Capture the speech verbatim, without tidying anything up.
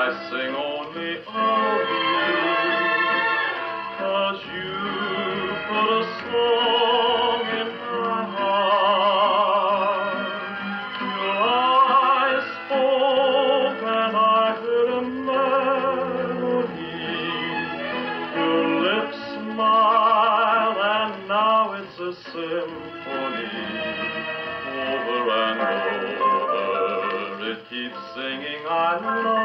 I sing only of you, 'cause you put a song in my heart. Your eyes spoke and I heard a melody. Your lips smiled and now it's a symphony. Over and over it keeps singing I love you.